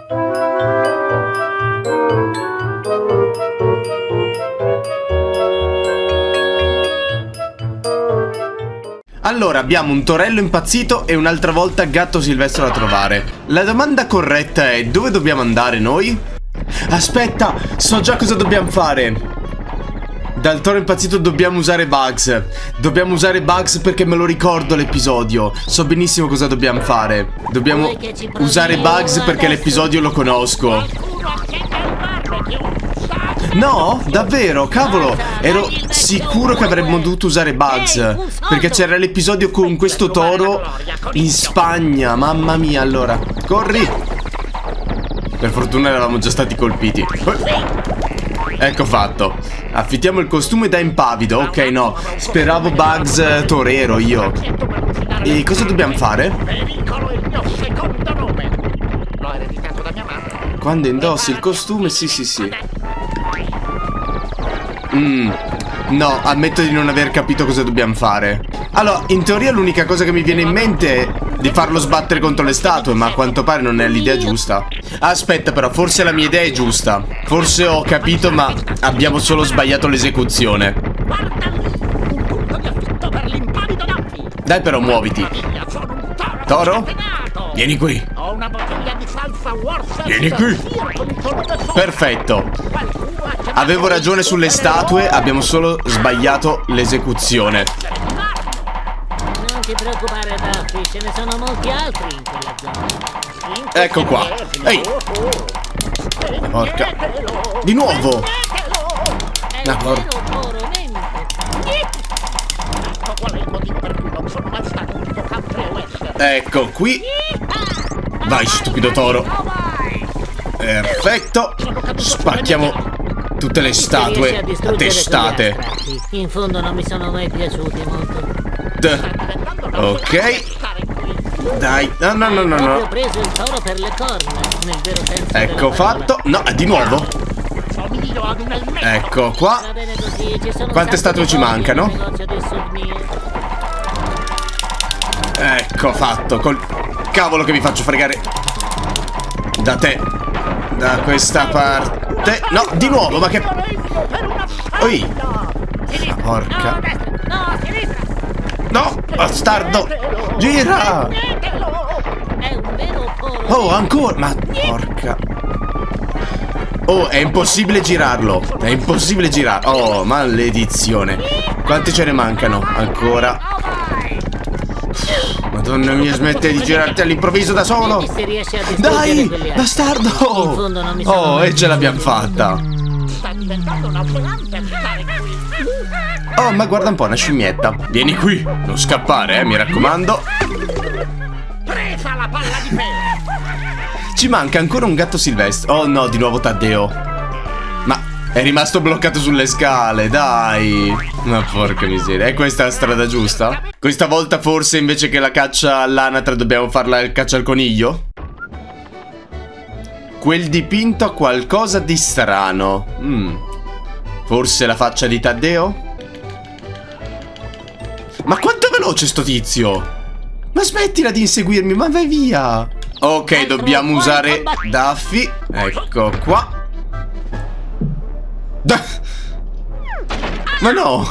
Allora, abbiamo un torello impazzito e un'altra volta gatto silvestro da trovare. La domanda corretta è: dove dobbiamo andare noi? Aspetta, so già cosa dobbiamo fare. Dal toro impazzito dobbiamo usare Bugs. Dobbiamo usare Bugs perché me lo ricordo l'episodio. So benissimo cosa dobbiamo fare. Dobbiamo usare Bugs perché l'episodio lo conosco. No? Davvero? Cavolo, ero sicuro che avremmo dovuto usare Bugs, perché c'era l'episodio con questo toro in Spagna. Mamma mia, allora corri. Per fortuna eravamo già stati colpiti. Ecco fatto. Affittiamo il costume da impavido. Ok, no, speravo Bugs torero io. E cosa dobbiamo fare? Quando indossi il costume, sì. No, ammetto di non aver capito cosa dobbiamo fare. Allora, in teoria l'unica cosa che mi viene in mente è di farlo sbattere contro le statue, ma a quanto pare non è l'idea giusta. Aspetta però, forse la mia idea è giusta. Forse ho capito, ma abbiamo solo sbagliato l'esecuzione. Dai però, muoviti. Toro? Vieni qui. Vieni qui. Perfetto. Avevo ragione sulle statue, abbiamo solo sbagliato l'esecuzione. Non ti preoccupare, Duffy, ce ne sono molti altri in quella zona. Ecco qua. Ehi. Porca. Di nuovo. È porca. Ecco qui. Vai, stupido toro. Perfetto. Spacchiamo tutte le statue a testate. In fondo non mi sono mai piaciuti molto. Ok. Dai. No. Ho preso il toro per le corna, nel vero senso. Ecco fatto. No, di nuovo. Ecco qua. Quante statue ci mancano? Ecco fatto. Col cavolo che mi faccio fregare da te. Da questa parte. No, di nuovo, ma che... Oi. Porca. No, bastardo. Gira. Oh, ancora. Ma porca. Oh, è impossibile girarlo. È impossibile girarlo. Oh, maledizione. Quanti ce ne mancano? Ancora. Madonna mia, smette di girarti all'improvviso da solo. Dai, bastardo. Oh, e ce l'abbiamo fatta. Oh, ma guarda un po', una scimmietta. Vieni qui, non scappare, mi raccomando. Presa la palla di pelo. Ci manca ancora un gatto silvestre. Oh no, di nuovo Taddeo. Ma è rimasto bloccato sulle scale, dai. Ma porca miseria. È questa la strada giusta? Questa volta forse invece che la caccia all'anatra dobbiamo farla il caccia al coniglio? Quel dipinto ha qualcosa di strano. Forse la faccia di Taddeo? Ma quanto è veloce sto tizio? Ma smettila di inseguirmi, ma vai via. Ok, dobbiamo usare Duffy. Ecco qua. Ma no.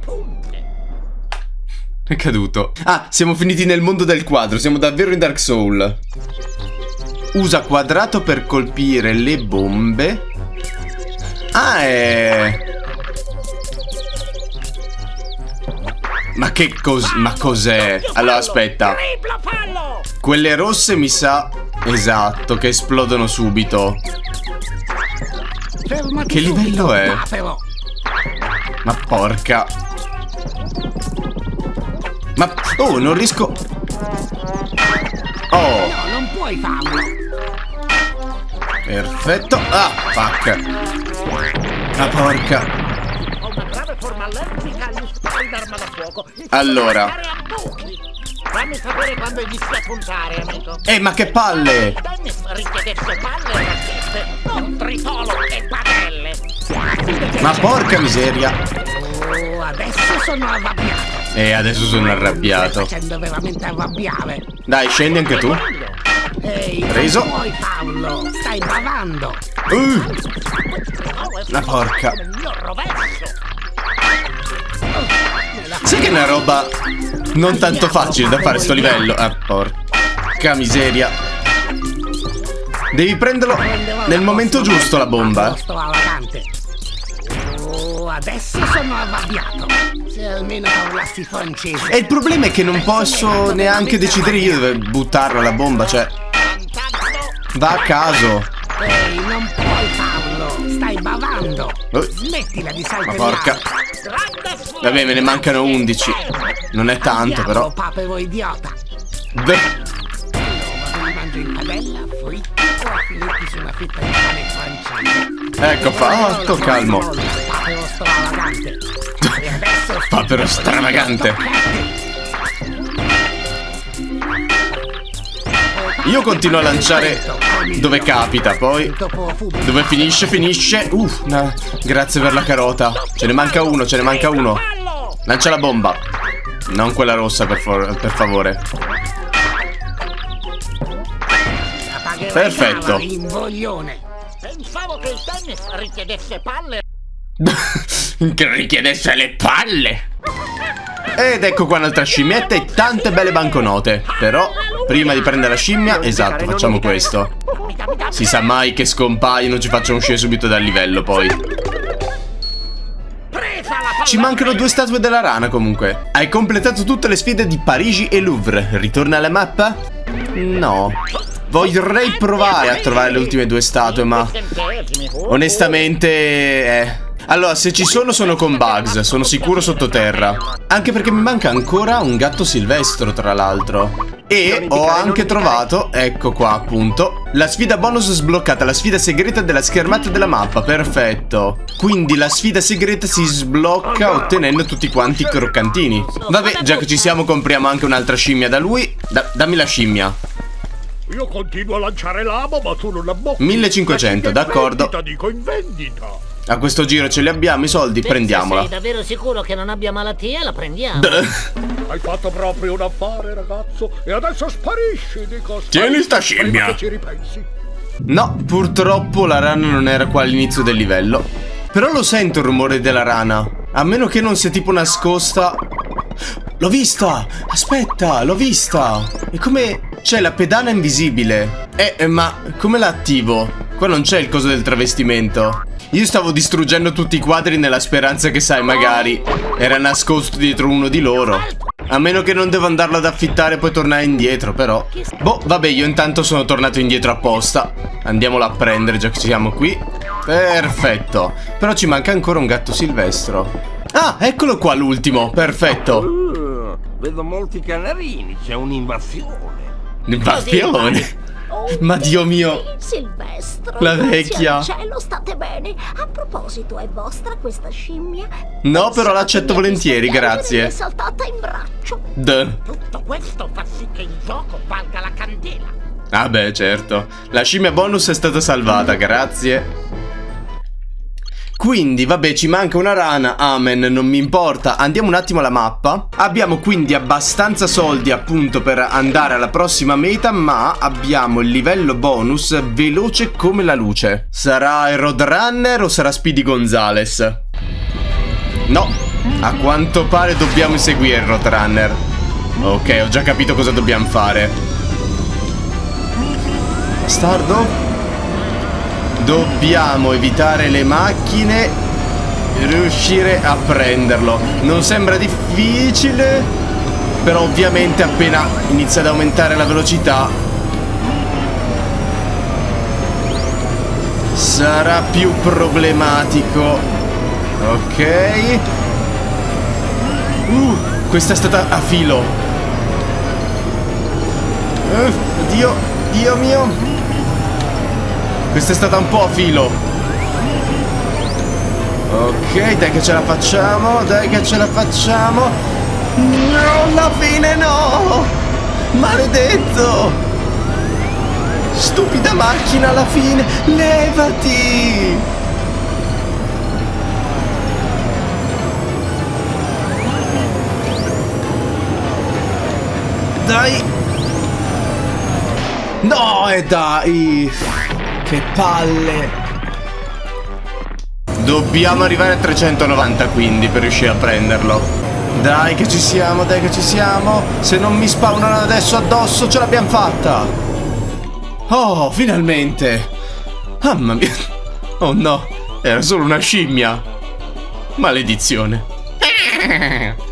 È caduto. Ah, siamo finiti nel mondo del quadro. Siamo davvero in Dark Souls. Usa quadrato per colpire le bombe. Ah, Ma che ma cos'è? Allora, aspetta. Quelle rosse mi sa... Esatto, che esplodono subito. Che livello è? Ma porca. Ma... Oh, non riesco... Oh. Non puoi farlo. Perfetto. Ah, fuck. Ma porca. Allora. Fammi sapere quando inizi a puntare, amico. Ma che palle! Richiedesse palle e racchette, non tritolo e padelle. Ma porca miseria! Oh, adesso sono arrabbiato. Adesso sono arrabbiato. Mi stai facendo veramente arrabbiare. Dai, scendi anche tu. Ehi, Preso. non puoi farlo. Paolo, stai bavando. La porca. Il mio rovescio. Sai che è una roba non tanto facile da fare sto livello? Ah, porca miseria. Devi prenderlo nel momento giusto la bomba. Oh, adesso sono arrabbiato. Se almeno parlassi francese. E il problema è che non posso neanche decidere io dove buttarla la bomba, cioè va a caso. Ehi, non puoi farlo. Stai bavando. Smettila di saltare. Ma porca. Vabbè, me ne mancano 11. Non è tanto, però. Papero idiota. Beh. Li mangio in padella, fritti o affiletti su una fetta di pane francese. Ecco fatto, calmo. Papero stravagante. E adesso Papero stravagante. Io continuo a lanciare dove capita, poi dove finisce, finisce. No, grazie per la carota. Ce ne manca uno, ce ne manca uno. Lancia la bomba. Non quella rossa, per favore. Perfetto. Pensavo che il tennis richiedesse palle. Che richiedesse le palle. Ed ecco qua un'altra scimmietta e tante belle banconote. Però prima di prendere la scimmia, esatto, facciamo questo. Si sa mai che scompaiono, ci facciano uscire subito dal livello poi. Ci mancano 2 statue della rana comunque. Hai completato tutte le sfide di Parigi e Louvre. Ritorna alla mappa? No. Vorrei provare a trovare le ultime 2 statue, ma onestamente allora, se ci sono con Bugs, sono sicuro sottoterra. Anche perché mi manca ancora un gatto silvestro, tra l'altro. E ho anche trovato, ecco qua appunto, la sfida bonus sbloccata, la sfida segreta della schermata della mappa. Perfetto. Quindi la sfida segreta si sblocca ottenendo tutti quanti i croccantini. Vabbè, già che ci siamo, compriamo anche un'altra scimmia da lui. Dammi la scimmia. Io continuo a lanciare l'amo, ma tu non la bocchi. 1500, d'accordo. Dico in vendita. A questo giro ce li abbiamo i soldi, prendiamola. Se sei davvero sicuro che non abbia malattia, la prendiamo. Hai fatto proprio un affare, ragazzo. E adesso sparisci, dico. Tieni sta scimmia. Che ci ripensi. No, purtroppo la rana non era qua all'inizio del livello. Però lo sento il rumore della rana. A meno che non sia tipo nascosta. L'ho vista! Aspetta, l'ho vista! E come... c'è la pedana invisibile. Ma come la attivo? Qua non c'è il coso del travestimento. Io stavo distruggendo tutti i quadri nella speranza che, sai, magari era nascosto dietro uno di loro. A meno che non devo andarlo ad affittare e poi tornare indietro, però. Boh, vabbè, io intanto sono tornato indietro apposta. Andiamolo a prendere, già che siamo qui. Perfetto. Però ci manca ancora un gatto silvestro. Ah, eccolo qua l'ultimo. Perfetto. Vedo molti canarini, c'è un'invasione. Un'invasione? Ma Dio mio, Silvestro, la vecchia. grazie al cielo, state bene. A proposito, è vostra questa scimmia? No, però l'accetto volentieri, grazie. Mi è saltata in braccio. Tutto questo fa sì che il gioco valga la candela. Ah beh, certo. La scimmia bonus è stata salvata, grazie. Quindi, vabbè, ci manca una rana, amen, non mi importa. Andiamo un attimo alla mappa. Abbiamo quindi abbastanza soldi appunto per andare alla prossima meta, ma abbiamo il livello bonus veloce come la luce. Sarà il Roadrunner o sarà Speedy Gonzales? No, a quanto pare dobbiamo inseguire il Roadrunner. Ok, ho già capito cosa dobbiamo fare. Bastardo. Dobbiamo evitare le macchine e riuscire a prenderlo. Non sembra difficile, però ovviamente appena inizia ad aumentare la velocità sarà più problematico. Ok. Questa è stata a filo. Dio, Dio mio. Questa è stata un po' a filo. Ok, dai che ce la facciamo. Dai che ce la facciamo. No, alla fine no. Maledetto. Stupida macchina alla fine. Levati. Dai. No, e dai! Che palle! Dobbiamo arrivare a 390 quindi per riuscire a prenderlo. Dai che ci siamo, dai che ci siamo. Se non mi spawnano adesso addosso ce l'abbiamo fatta. Oh, finalmente. Mamma mia. Oh no, era solo una scimmia. Maledizione.